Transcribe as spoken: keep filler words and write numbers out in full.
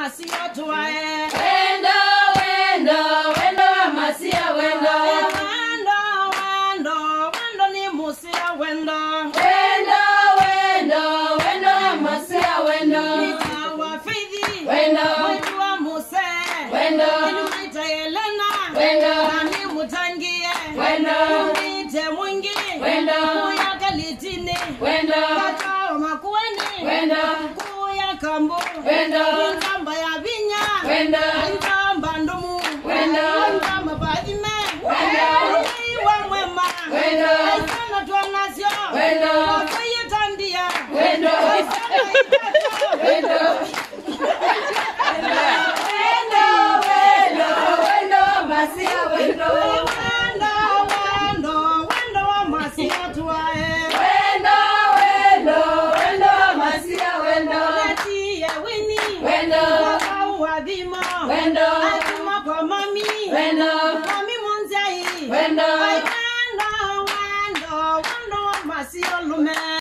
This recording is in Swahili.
masia tuae. Wendo, wendo, wendo wa masia wendo. Wendo, wendo, wendo ni musia wendo. Wendo, wendo, wendo wa masia wendo. Nikawa Faith, Wendo, mwetu wa Muse. wendo, Nilumaita Elena, wendo, nani mutangie. wendo, Nite mwingi, wendo, kuya kalitini. wendo, Kata makueni, wendo, kuya kambu. wendo, Nzamba ya vinya, wendo, nzamba ndumu. wendo, Nzamba badime, wendo, iwa mwema. wendo, Sana tuanasyo, wendo, wakuye tandia. wendo, Sana itato, wendo, wendo, wendo, wendo wa masia wendo. wendo, wendo, wendo wa masia tuae. Wendo, wendo, wendo wa masia wendo. Netiye wini, Wendo, wakau wadhimo. wendo, Atuma kwa mami, wendo, mami monzai. wendo. Wendo, wendo, wendo wa masia lume.